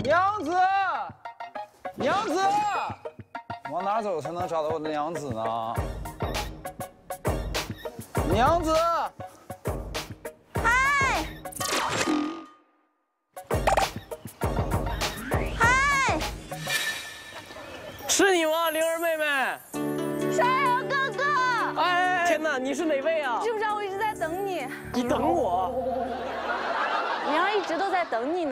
娘子，娘子，往哪走才能找到我的娘子呢？娘子， 嗨，嗨， 是你吗，灵儿妹妹？ 逍遥哥哥！ 哎，天哪，你是哪位啊？ 知不知道我一直在等你？ 你等我？ 娘儿一直都在等你呢。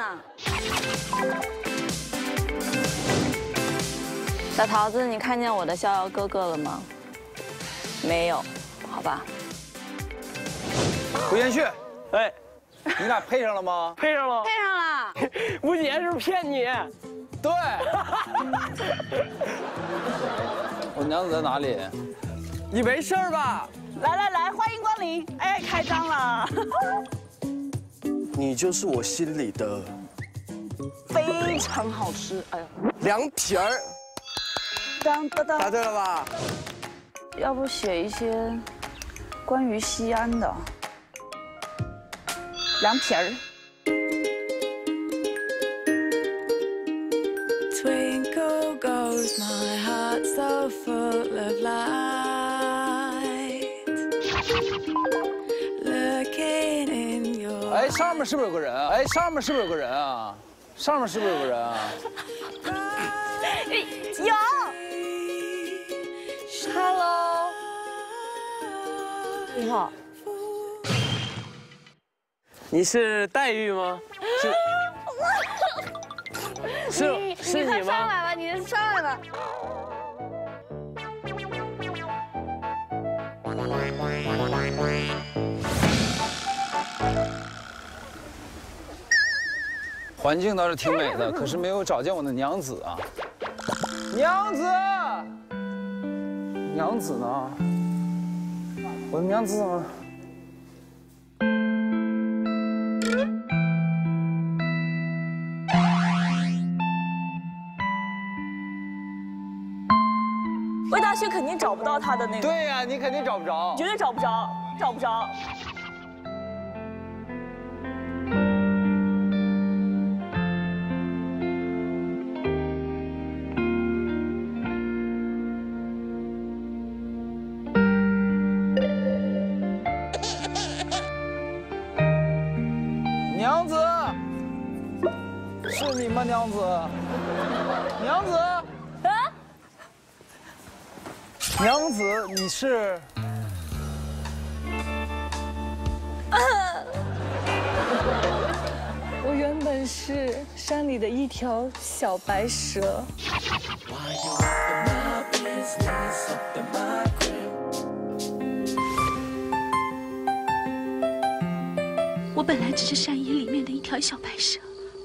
小桃子，你看见我的逍遥哥哥了吗？没有，好吧。 胡延旭， 哎， 你俩配上了吗？ 配上了。 配上了。 吴姐是不是骗你？ 对。我娘子在哪里？ 你没事吧？ 来，欢迎光临！哎，开张了。 你就是我心里的非常好吃。哎呦， 凉皮儿。 当当当， 答对了吧？ 要不写一些关于西安的凉皮儿。 Twinkle goes my heart so full of light. Looking in your 哎，上面是不是有个人啊？哎，上面是不是有个人啊？上面是不是有个人啊？ 有。 Hello， 你好。 你是黛玉吗？是你快上吗？ 来吧，你上来吧。 环境倒是挺美的，可是没有找见我的娘子啊！娘子，娘子呢？我的娘子呢？ 魏大勋肯定找不到他的那个， 对呀，你肯定找不着。 绝对找不着，找不着。 娘子，是你吗？娘子，娘子， 啊？ 娘子，你是？ 我原本是山里的一条小白蛇。 我本来只是山野里面的一条小白蛇，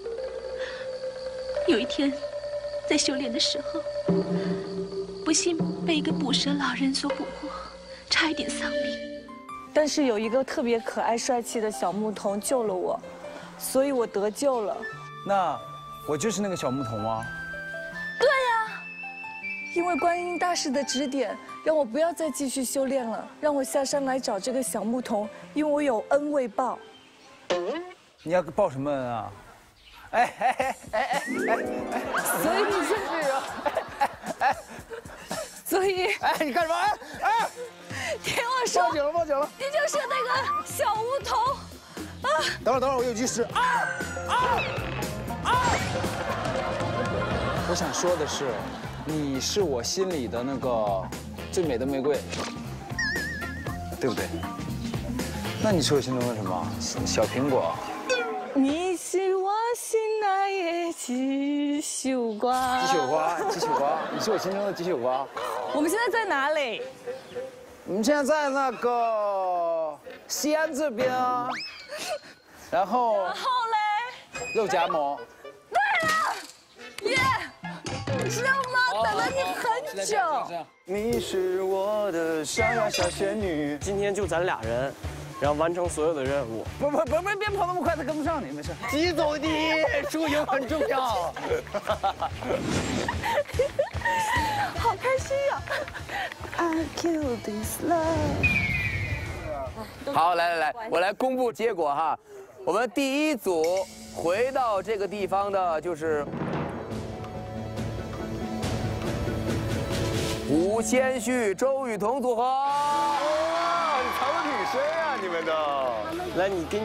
有一天，在修炼的时候，不幸被一个捕蛇老人所捕获，差一点丧命。 但是有一个特别可爱帅气的小牧童救了我，所以我得救了。 那我就是那个小牧童吗？ 因为观音大师的指点，让我不要再继续修炼了，让我下山来找这个小牧童，因为我有恩未报。 你要报什么恩啊？ 所以你是，所以哎，你干什么？哎， 听我说， 报警了，报警了！ 你就是那个小牧童啊！ 等会儿，我有句诗啊！我想说的是，你是我心里的那个最美的玫瑰，对不对？那你是我心中的什么？小苹果。 你是我心爱的鸡绣瓜。 鸡绣瓜，鸡绣瓜，你是我心中的鸡绣瓜。 我们现在在哪里？ 我们现在在那个西安这边啊，然后后嘞？ 肉夹馍。 耶！是吗？等了你很久。 你是我的小仙女。 今天就咱俩人，然后完成所有的任务。 不，别跑那么快，他跟不上你，没事。 急走的，输赢很重要。 好开心呀 ！I kill this love。 好，来，我来公布结果哈。我们第一组回到这个地方的就是胡先煦、周雨彤组合。 哇，你藏了女生啊，你们都。 来，你给